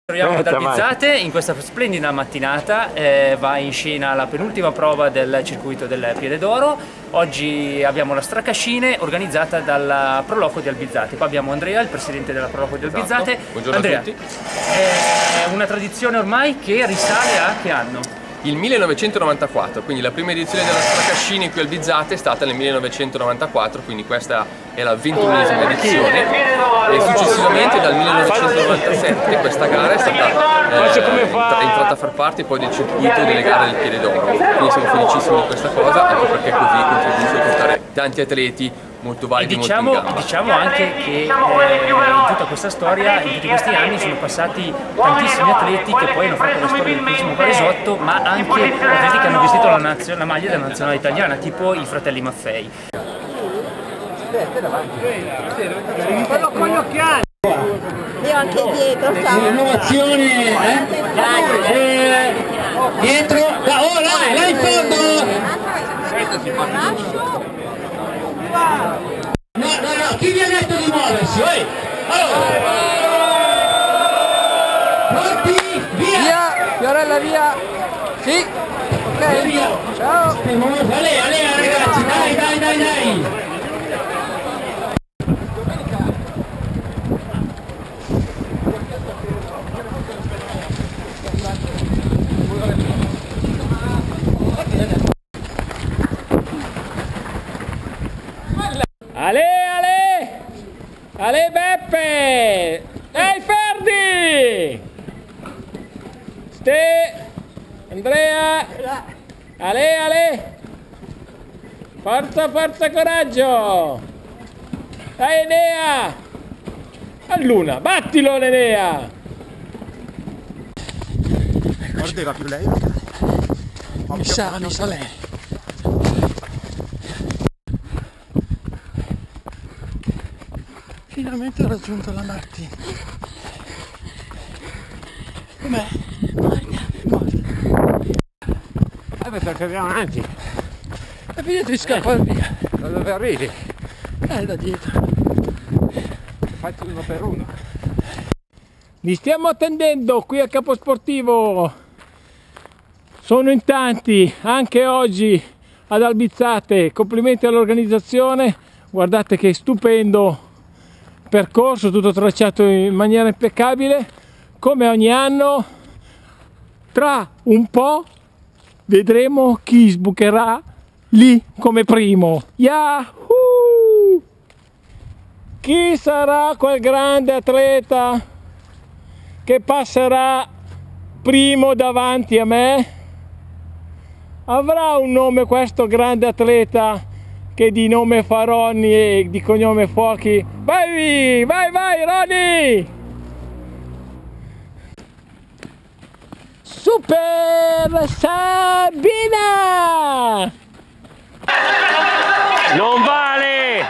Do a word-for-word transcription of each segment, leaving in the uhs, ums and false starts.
Troviamo ad Albizzate in questa splendida mattinata, eh, va in scena la penultima prova del circuito del Piede d'Oro. Oggi abbiamo la Stracascine organizzata dalla Proloco di Albizzate. Qua abbiamo Andrea, il presidente della Proloco di Albizzate. Esatto. Buongiorno Andrea, a tutti. È una tradizione ormai che risale a che anno? Il millenovecentonovantaquattro, quindi la prima edizione della Stracascine qui a Albizzate è stata nel millenovecentonovantaquato, quindi questa è la ventunesima edizione e successivamente dal millenovecentonovantasette questa gara è stata eh, è entrata a far parte poi del circuito delle gare del Piede d'Oro, quindi siamo felicissimi di questa cosa, anche perché così contribuisce a portare tanti atleti molto validi, diciamo, molto in gamba. diciamo anche che eh, in tutta questa storia, in tutti questi anni sono passati tantissimi atleti che poi hanno fatto la storia del turismo paresotto, ma anche atleti che hanno vestito la, nazio, la maglia della nazionale italiana, tipo i fratelli Maffei. Quello con gli occhiali! Io anche dietro, ciao! L'innovazione, eh? eh? Dietro, da, oh là, là in fondo! No, no, no, chi vi ha detto di muoversi? Oi? Allora! Pronti? Via! Via! Fiorella via! Sì! Ok! Via. Ciao! Ale, ale, ragazzi, dai, dai, dai, dai! Ale, Ale! Ale Beppe! Ehi Ferdi! Ste! Andrea! Ale, Ale! Forza, forza, coraggio! Dai Enea! Alluna, battilo Enea! Mordeva più lei? Mi sa, mi sa lei. Finalmente ho raggiunto la Martina. Com'è? Guarda, guarda. Eh beh, perché andiamo avanti. E via ti scappa via. Da dove arrivi? Eh, da dietro. Fatti uno per uno. Li stiamo attendendo qui a Caposportivo. Sono in tanti, anche oggi ad Albizzate. Complimenti all'organizzazione. Guardate che stupendo percorso, tutto tracciato in maniera impeccabile. Come ogni anno, tra un po' vedremo chi sbucherà lì come primo. Yahoo! Chi sarà quel grande atleta che passerà primo davanti a me? Avrà un nome questo grande atleta che di nome fa Ronny e di cognome Fuochi? Vai, vai, vai Ronny! Super Sabina! Non vale!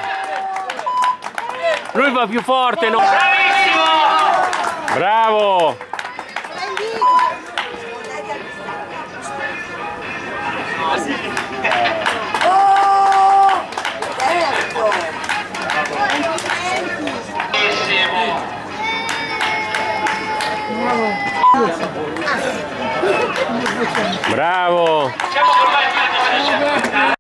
Lui va più forte, no? Bravissimo! Bravo! Bravo!